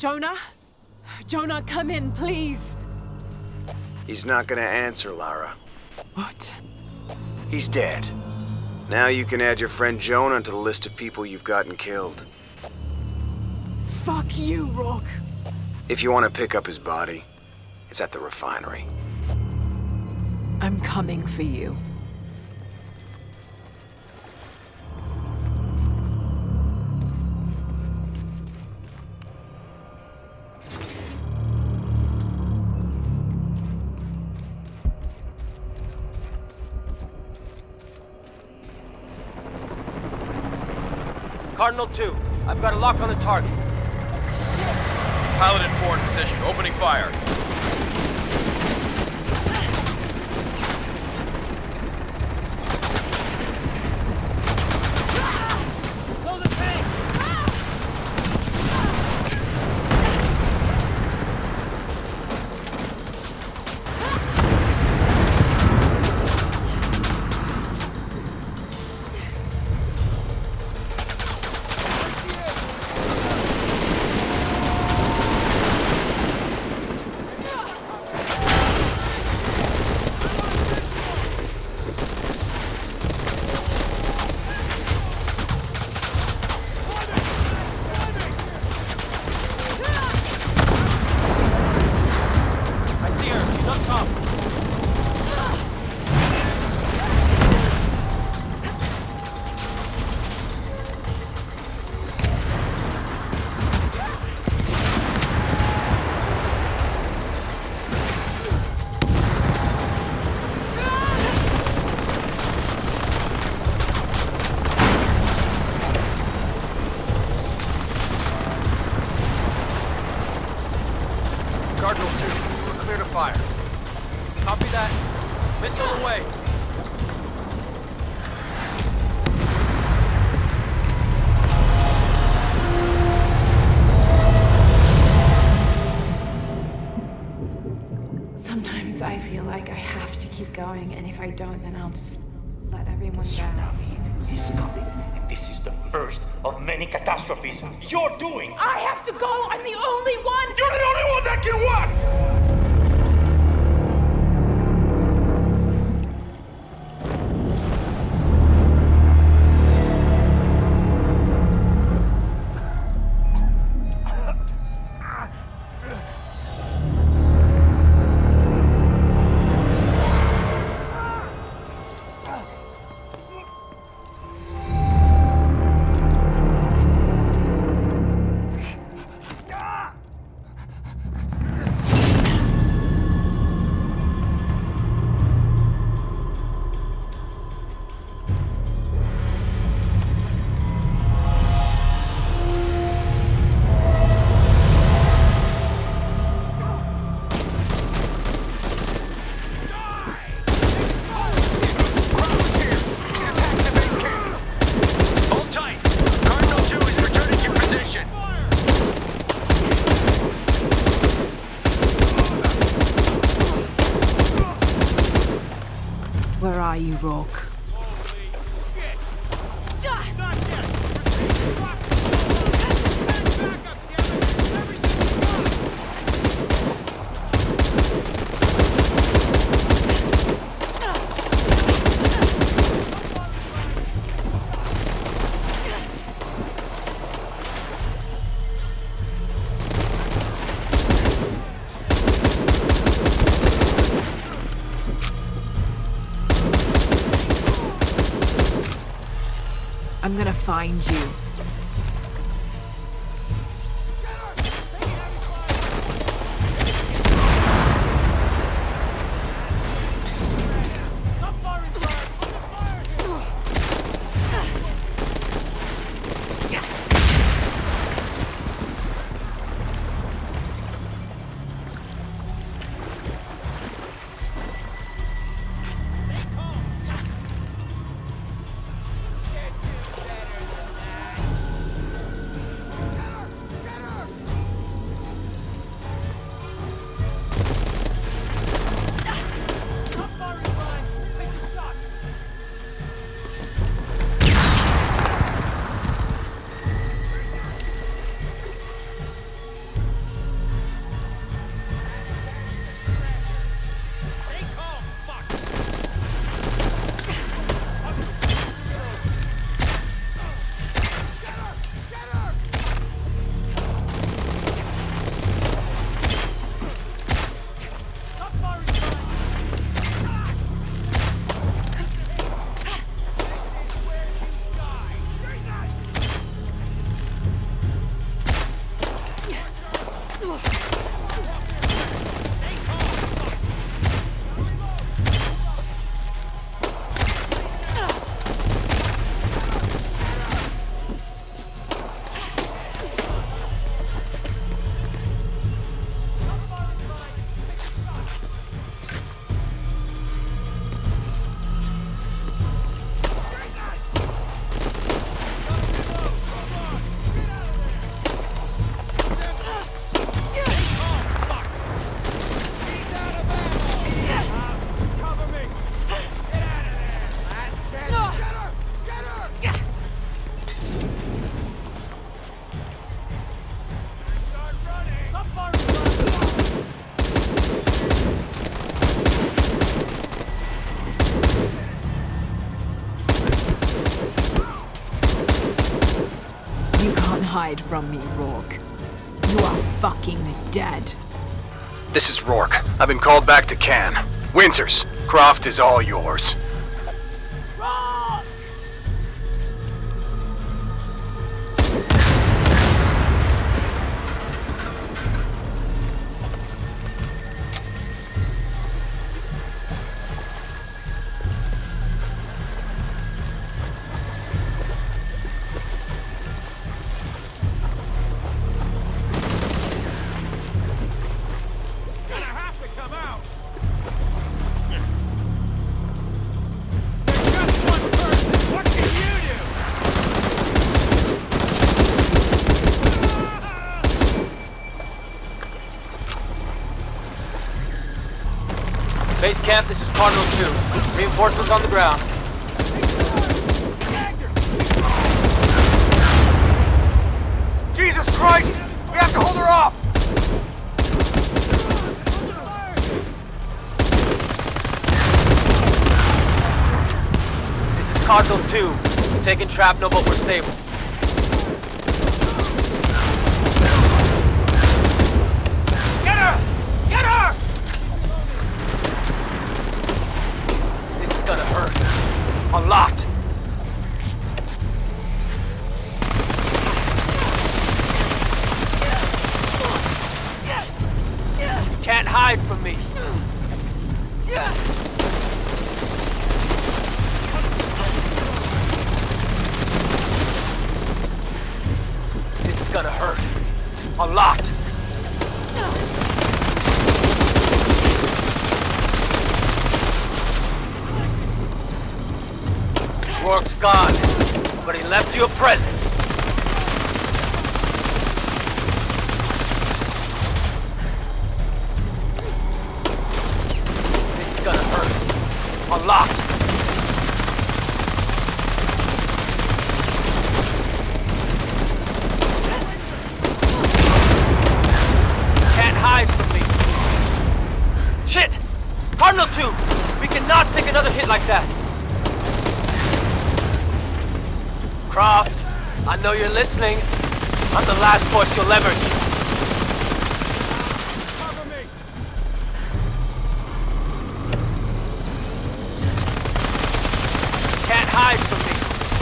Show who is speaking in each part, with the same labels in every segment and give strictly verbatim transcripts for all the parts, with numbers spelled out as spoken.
Speaker 1: Jonah? Jonah, come in, please.
Speaker 2: He's not gonna answer, Lara.
Speaker 1: What?
Speaker 2: He's dead. Now you can add your friend Jonah to the list of people you've gotten killed.
Speaker 1: Fuck you, Rock.
Speaker 2: If you want to pick up his body, it's at the refinery.
Speaker 1: I'm coming for you.
Speaker 3: Cardinal two, I've got a lock on the target.
Speaker 1: Shit!
Speaker 4: Pilot in forward position, opening fire.
Speaker 3: Blow the tank! Cardinal two, we're clear to fire. Copy that. Missile away.
Speaker 1: Sometimes I feel like I have to keep going, and if I don't, then I'll just let everyone down.
Speaker 5: Tsunami is coming, and this is the first of many catastrophes you're doing!
Speaker 1: I have to go! I'm the only one!
Speaker 5: You're the only one that can what?
Speaker 1: Where are you, Rourke? I'm gonna find you. Hide from me, Rourke. You are fucking dead.
Speaker 2: This is Rourke. I've been called back to Cannes. Winters, Croft is all yours.
Speaker 3: Base camp, this is Cardinal two. Reinforcements on the ground.
Speaker 2: Jesus Christ! We have to hold her off!
Speaker 3: This is Cardinal two. We're taking shrapnel, but we're stable.
Speaker 2: Get her! Get her!
Speaker 3: This is gonna hurt. A lot. You can't hide from me. This is gonna hurt. A lot. Rourke's gone, but he left you a present. This is gonna hurt. A lot. Can't hide from me. Shit! Cardinal two! We cannot take another hit like that. Croft, I know you're listening. I'm the last voice you'll ever hear. Cover me. Can't hide from me.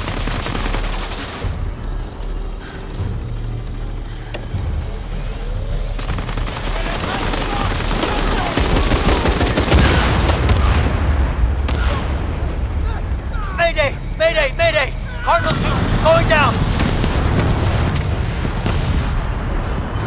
Speaker 3: Mayday! Mayday! Mayday! Cardinal two, going down!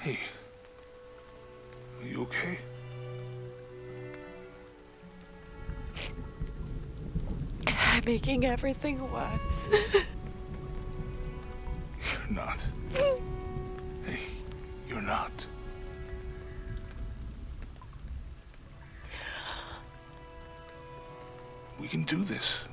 Speaker 6: Hey. Are you okay?
Speaker 1: I'm making everything worse.
Speaker 6: You're not. Hey, you're not. We can do this.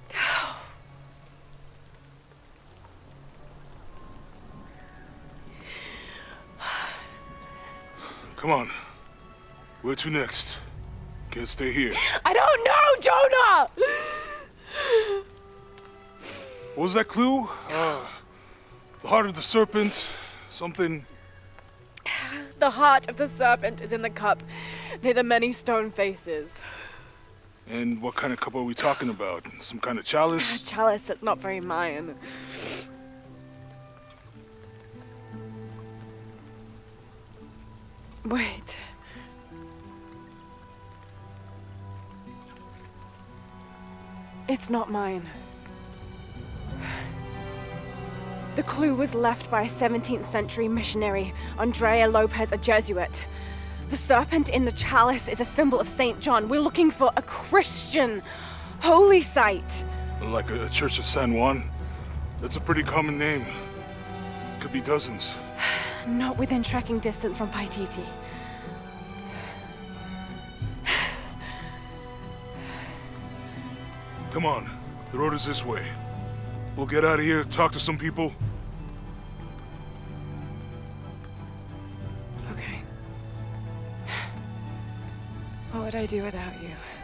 Speaker 6: Come on. Where to next? Can't stay here.
Speaker 1: I don't know, Jonah!
Speaker 6: What was that clue? Uh, the heart of the serpent, something...
Speaker 1: The heart of the serpent is in the cup, near the many stone faces.
Speaker 6: And what kind of cup are we talking about? Some kind of chalice?
Speaker 1: A chalice that's not very mine. Wait. It's not mine. The clue was left by a seventeenth century missionary, Andrea Lopez, a Jesuit. The serpent in the chalice is a symbol of Saint John. We're looking for a Christian holy site.
Speaker 6: Like a, a Church of San Juan? That's a pretty common name. Could be dozens.
Speaker 1: Not within trekking distance from Paititi.
Speaker 6: Come on, the road is this way. We'll get out of here, talk to some people.
Speaker 1: Okay. What would I do without you?